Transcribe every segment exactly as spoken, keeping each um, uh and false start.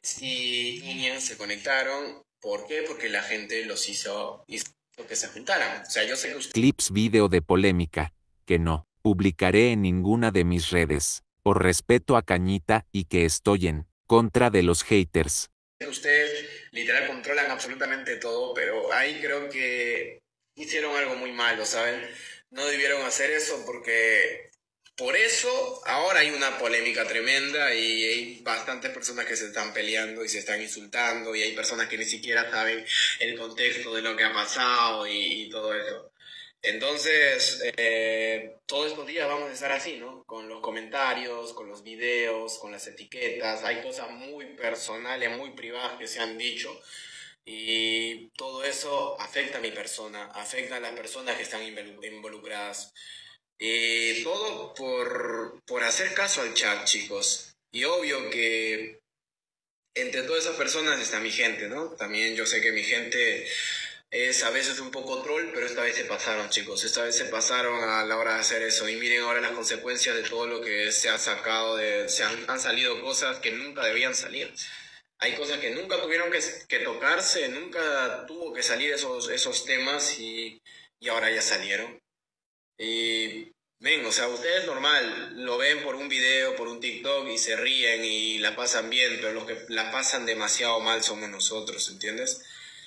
y niñas se conectaron. ¿Por qué? Porque la gente los hizo, hizo que se juntaran. O sea, yo sé que ustedes... Clips video de polémica, que no publicaré en ninguna de mis redes, por respeto a Cañita y que estoy en contra de los haters. Ustedes literal controlan absolutamente todo, pero ahí creo que hicieron algo muy malo, ¿saben? No debieron hacer eso porque por eso ahora hay una polémica tremenda y hay bastantes personas que se están peleando y se están insultando y hay personas que ni siquiera saben el contexto de lo que ha pasado y, y todo eso. Entonces, eh, todos estos días vamos a estar así, ¿no? Con los comentarios, con los videos, con las etiquetas. Hay cosas muy personales, muy privadas que se han dicho. Y todo eso afecta a mi persona, afecta a las personas que están involucradas. Y todo por, por hacer caso al chat, chicos. Y obvio que entre todas esas personas está mi gente, ¿no? También yo sé que mi gente es a veces un poco troll, pero esta vez se pasaron, chicos. Esta vez se pasaron a la hora de hacer eso. Y miren ahora las consecuencias de todo lo que se ha sacado, de, se han, han salido cosas que nunca debían salir. Hay cosas que nunca tuvieron que, que tocarse, nunca tuvo que salir esos, esos temas y, y ahora ya salieron. Y ven, o sea, ustedes normal, lo ven por un video, por un TikTok y se ríen y la pasan bien, pero los que la pasan demasiado mal somos nosotros, ¿entiendes?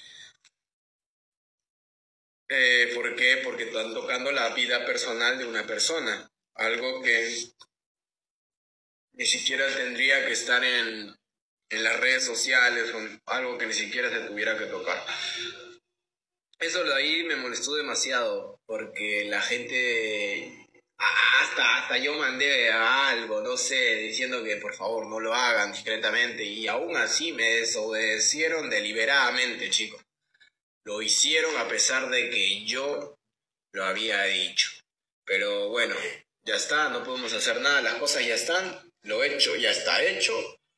Eh, ¿por qué? Porque están tocando la vida personal de una persona, algo que ni siquiera tendría que estar en, en las redes sociales, o algo que ni siquiera se tuviera que tocar. Eso de ahí me molestó demasiado, porque la gente, hasta, hasta yo mandé a algo, no sé, diciendo que por favor no lo hagan discretamente, y aún así me desobedecieron deliberadamente, chicos. Lo hicieron a pesar de que yo lo había dicho. Pero bueno, ya está, no podemos hacer nada, las cosas ya están, lo hecho ya está hecho.